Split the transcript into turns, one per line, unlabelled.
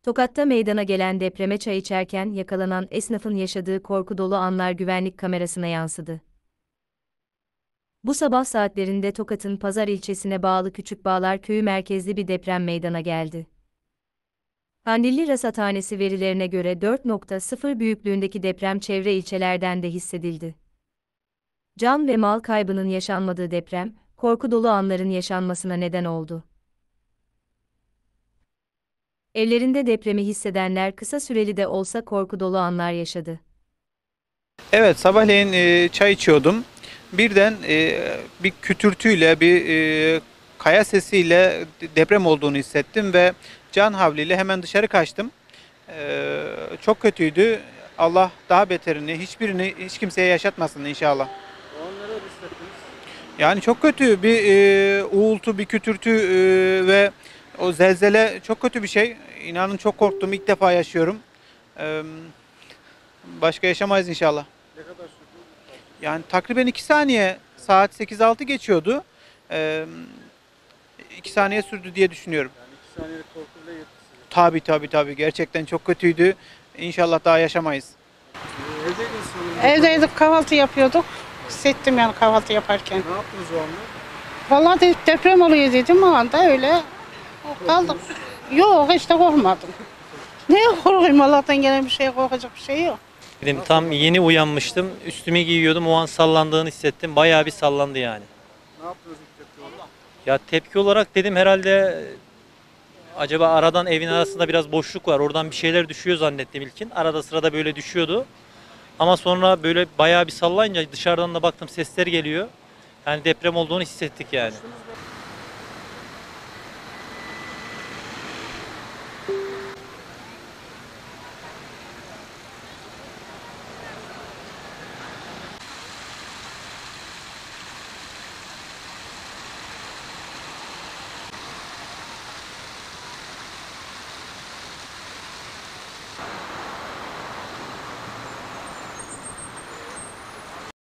Tokat'ta meydana gelen depreme çay içerken yakalanan esnafın yaşadığı korku dolu anlar güvenlik kamerasına yansıdı. Bu sabah saatlerinde Tokat'ın Pazar ilçesine bağlı Küçükbağlar köyü merkezli bir deprem meydana geldi. Kandilli Rasathanesi verilerine göre 4.0 büyüklüğündeki deprem çevre ilçelerden de hissedildi. Can ve mal kaybının yaşanmadığı deprem, korku dolu anların yaşanmasına neden oldu. Evlerinde depremi hissedenler kısa süreli de olsa korku dolu anlar yaşadı.
Evet, sabahleyin çay içiyordum. Birden bir kütürtüyle, bir kaya sesiyle deprem olduğunu hissettim ve can havliyle hemen dışarı kaçtım. Çok kötüydü. Allah daha beterini, hiçbirini hiç kimseye yaşatmasın inşallah.
O an neler hissettiniz?
Yani çok kötü bir uğultu, bir kütürtü ve o zelzele çok kötü bir şey. İnanın çok korktum. İlk defa yaşıyorum. E, Başka yaşamayız inşallah.
Ne kadar sürdü?
Yani takriben 2 saniye, saat 8-6 geçiyordu. 2 saniye sürdü diye düşünüyorum.
Yani 2 saniyelik korku bile yetti size.
Tabii, gerçekten çok kötüydü. İnşallah daha yaşamayız.
Evdeydiniz sanırım.
Evdeydik, kahvaltı yapıyorduk. Hissettim yani kahvaltı yaparken.
Ne yaptınız o anda?
Vallahi deprem oluyor dedim o anda öyle kaldık. Yok hiç de korkmadım. Neye korkayım Allah'tan gelen bir şeye korkacak bir şey yok.
Dedim tam yeni uyanmıştım. Üstümü giyiyordum. O an sallandığını hissettim. Bayağı bir sallandı yani.
Ne yaptınız ilk tepki olarak?
Ya tepki olarak dedim herhalde acaba aradan evin arasında biraz boşluk var. Oradan bir şeyler düşüyor zannettim ilkin. Arada sırada böyle düşüyordu. Ama sonra böyle bayağı bir sallayınca dışarıdan da baktım sesler geliyor. Yani deprem olduğunu hissettik yani.